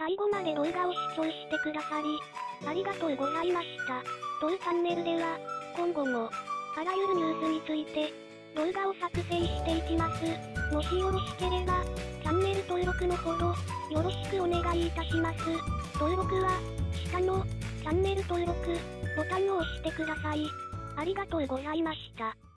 最後まで動画を視聴してくださり、ありがとうございました。当チャンネルでは、今後も、あらゆるニュースについて、動画を作成していきます。もしよろしければ、チャンネル登録のほど、よろしくお願いいたします。登録は、下の、チャンネル登録、ボタンを押してください。ありがとうございました。